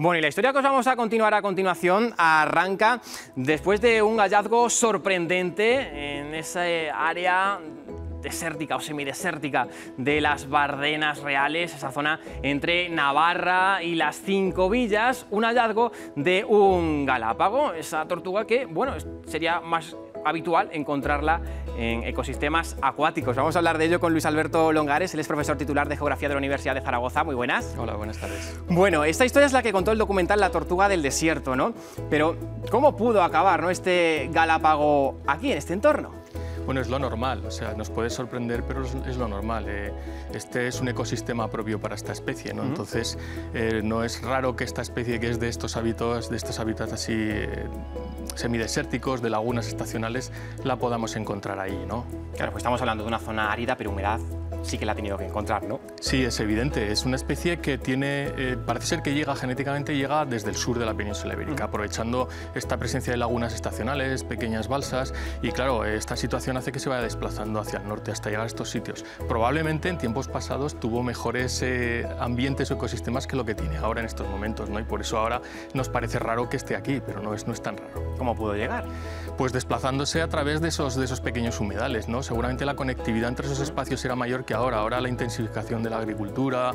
Bueno, y la historia que os vamos a continuar a continuación arranca después de un hallazgo sorprendente en esa área desértica o semidesértica de las Bardenas Reales, esa zona entre Navarra y las Cinco Villas, un hallazgo de un galápago, esa tortuga que, bueno, sería más habitual encontrarla en ecosistemas acuáticos. Vamos a hablar de ello con Luis Alberto Longares, él es profesor titular de Geografía de la Universidad de Zaragoza. Muy buenas. Hola, buenas tardes. Bueno, esta historia es la que contó el documental La tortuga del desierto, ¿no? Pero, ¿cómo pudo acabar, ¿no?, este galápago aquí, en este entorno? Bueno, es lo normal, o sea, nos puede sorprender, pero es lo normal. Este es un ecosistema propio para esta especie, ¿no? Entonces, no es raro que esta especie, que es de estos hábitats así semidesérticos, de lagunas estacionales, la podamos encontrar ahí, ¿no? Claro, pues estamos hablando de una zona árida, pero humedad sí que la ha tenido que encontrar, ¿no? Sí, es evidente. Es una especie que tiene, parece ser que genéticamente llega desde el sur de la península ibérica, aprovechando esta presencia de lagunas estacionales, pequeñas balsas, y claro, esta situación hace que se vaya desplazando hacia el norte hasta llegar a estos sitios. Probablemente en tiempos pasados tuvo mejores ambientes o ecosistemas que lo que tiene ahora en estos momentos, ¿no? Y por eso ahora nos parece raro que esté aquí, pero no es tan raro. ¿Cómo pudo llegar? Pues desplazándose a través de esos pequeños humedales, ¿no? Seguramente la conectividad entre esos espacios era mayor que ahora. Ahora la intensificación de la agricultura,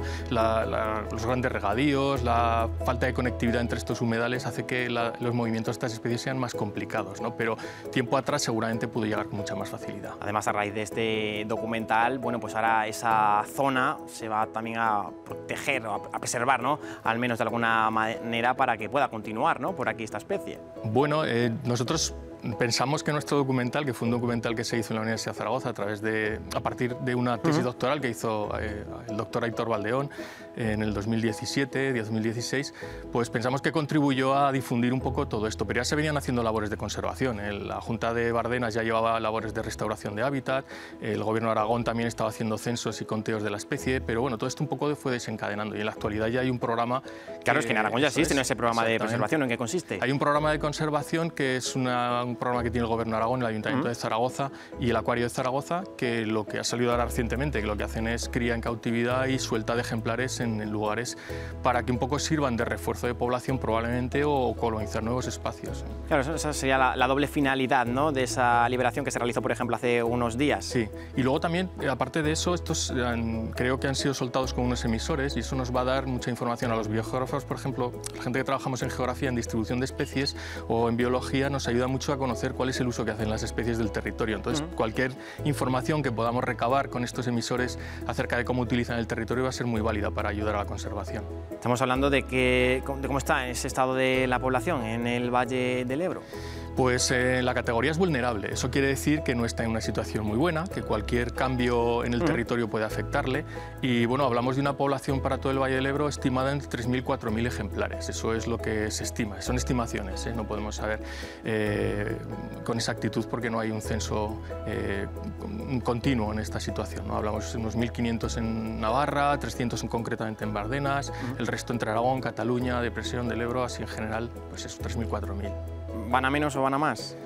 los grandes regadíos, la falta de conectividad entre estos humedales hace que los movimientos de estas especies sean más complicados, ¿no? Pero tiempo atrás seguramente pudo llegar con mucha más facilidad. Además, a raíz de este documental, bueno, pues ahora esa zona se va también a proteger, a preservar, ¿no?, al menos de alguna manera, para que pueda continuar, ¿no?, por aquí esta especie. Bueno, nosotros pensamos que nuestro documental, que fue un documental que se hizo en la Universidad de Zaragoza a partir de una tesis doctoral que hizo el doctor Aitor Valdeón en el 2017-2016, pues pensamos que contribuyó a difundir un poco todo esto, pero ya se venían haciendo labores de conservación. La Junta de Bardenas ya llevaba labores de restauración de hábitat, el Gobierno de Aragón también estaba haciendo censos y conteos de la especie, pero bueno, todo esto un poco fue desencadenando y en la actualidad ya hay un programa... Claro, es que en Aragón ya existe ese programa de preservación. ¿En qué consiste? Hay un programa de conservación que es un programa que tiene el Gobierno de Aragón, el Ayuntamiento de Zaragoza y el Acuario de Zaragoza, que lo que ha salido ahora recientemente, que lo que hacen es cría en cautividad y suelta de ejemplares en lugares para que un poco sirvan de refuerzo de población probablemente o colonizar nuevos espacios. Claro, esa sería la doble finalidad, ¿no?, de esa liberación que se realizó, por ejemplo, hace unos días. Sí, y luego también, aparte de eso, estos creo que han sido soltados con unos emisores y eso nos va a dar mucha información a los biogeógrafos, por ejemplo, la gente que trabajamos en geografía, en distribución de especies o en biología, nos ayuda mucho a conocer cuál es el uso que hacen las especies del territorio. Entonces, cualquier información que podamos recabar con estos emisores acerca de cómo utilizan el territorio va a ser muy válida para ayudar a la conservación. Estamos hablando de cómo está ese estado de la población en el Valle del Ebro. Pues la categoría es vulnerable. Eso quiere decir que no está en una situación muy buena, que cualquier cambio en el territorio puede afectarle. Y bueno, hablamos de una población para todo el Valle del Ebro estimada en 3.000, 4.000 ejemplares. Eso es lo que se estima. Son estimaciones, no podemos saber con exactitud porque no hay un censo continuo en esta situación, ¿no? Hablamos de unos 1.500 en Navarra, 300 concretamente en Bardenas, el resto entre Aragón, Cataluña, Depresión del Ebro, así en general, pues eso, 3.000, 4.000. ¿Van a menos o van a más?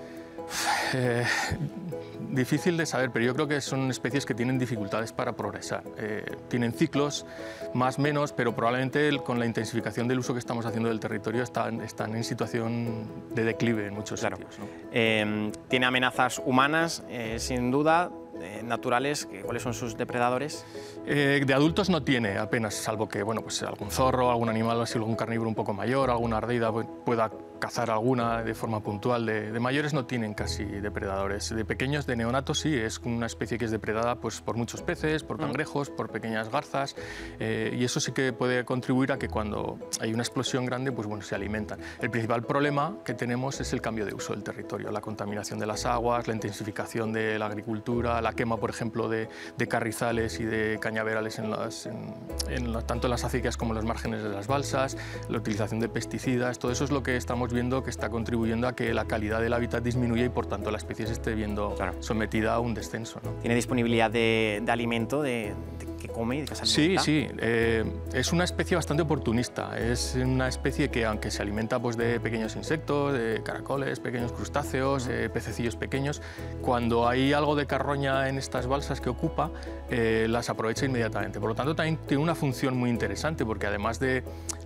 Difícil de saber, pero yo creo que son especies que tienen dificultades para progresar. Tienen ciclos, más menos, pero probablemente con la intensificación del uso que estamos haciendo del territorio están en situación de declive en muchos sitios, ¿no? Tiene amenazas humanas, sin duda, naturales. ¿Cuáles son sus depredadores? De adultos no tiene apenas, salvo que bueno, pues algún zorro, algún animal así, algún carnívoro un poco mayor, alguna ardida pueda cazar alguna de forma puntual. De mayores no tienen casi depredadores. De pequeños, de neonatos sí, es una especie que es depredada pues, por muchos peces, por cangrejos, por pequeñas garzas, y eso sí que puede contribuir a que cuando hay una explosión grande, pues bueno, se alimentan. El principal problema que tenemos es el cambio de uso del territorio, la contaminación de las aguas, la intensificación de la agricultura, la quema, por ejemplo, de carrizales y de cañaverales tanto en las acequias como en los márgenes de las balsas, la utilización de pesticidas, todo eso es lo que estamos viendo que está contribuyendo a que la calidad del hábitat disminuya y por tanto la especie se esté viendo sometida a un descenso, ¿no? ¿Tiene disponibilidad de alimento, de que come y de que se alimenta? Sí, es una especie bastante oportunista, es una especie que aunque se alimenta pues, de pequeños insectos, de caracoles, pequeños crustáceos, pececillos pequeños, cuando hay algo de carroña en estas balsas que ocupa, las aprovecha inmediatamente. Por lo tanto también tiene una función muy interesante porque además de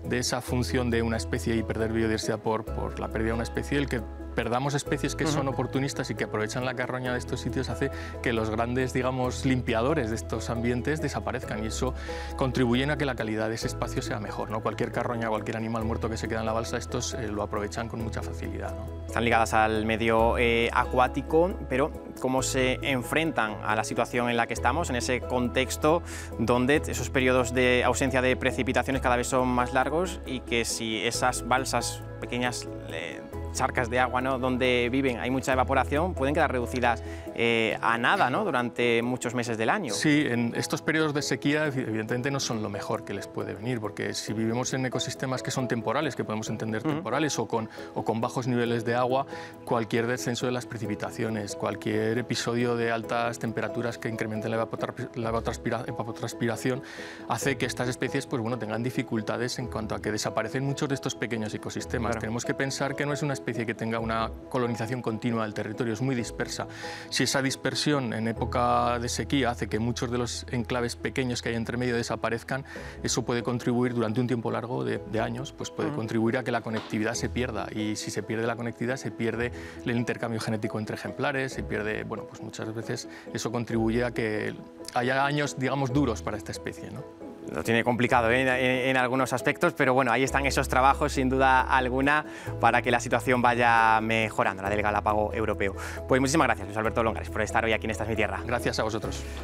de esa función de una especie y perder biodiversidad por la pérdida de una especie, el que perdamos especies que son oportunistas y que aprovechan la carroña de estos sitios hace que los grandes, digamos, limpiadores de estos ambientes desaparezcan, y eso contribuye a que la calidad de ese espacio sea mejor, ¿no? Cualquier carroña, cualquier animal muerto que se queda en la balsa, estos lo aprovechan con mucha facilidad, ¿no? Están ligadas al medio acuático, pero ¿cómo se enfrentan a la situación en la que estamos, en ese contexto donde esos periodos de ausencia de precipitaciones cada vez son más largos y que si esas balsas, pequeñas charcas de agua, ¿no?, donde viven hay mucha evaporación, pueden quedar reducidas a nada, ¿no?, durante muchos meses del año? Sí, en estos periodos de sequía evidentemente no son lo mejor que les puede venir, porque si vivimos en ecosistemas que son temporales, que podemos entender temporales, o con bajos niveles de agua, cualquier descenso de las precipitaciones, cualquier episodio de altas temperaturas que incrementen la evapotranspiración hace que estas especies, pues bueno, tengan dificultades en cuanto a que desaparecen muchos de estos pequeños ecosistemas. Claro. Tenemos que pensar que no es una especie que tenga una colonización continua del territorio, es muy dispersa. Si esa dispersión en época de sequía hace que muchos de los enclaves pequeños que hay entre medio desaparezcan, eso puede contribuir durante un tiempo largo de años, pues puede contribuir a que la conectividad se pierda, y si se pierde la conectividad se pierde el intercambio genético entre ejemplares, se pierde, bueno, pues muchas veces eso contribuye a que haya años, digamos, duros para esta especie, ¿no? Lo tiene complicado en algunos aspectos, pero bueno, ahí están esos trabajos sin duda alguna para que la situación vaya mejorando, la del Galápago europeo. Pues muchísimas gracias, Luis Alberto Longares, por estar hoy aquí en Esta es mi tierra. Gracias a vosotros.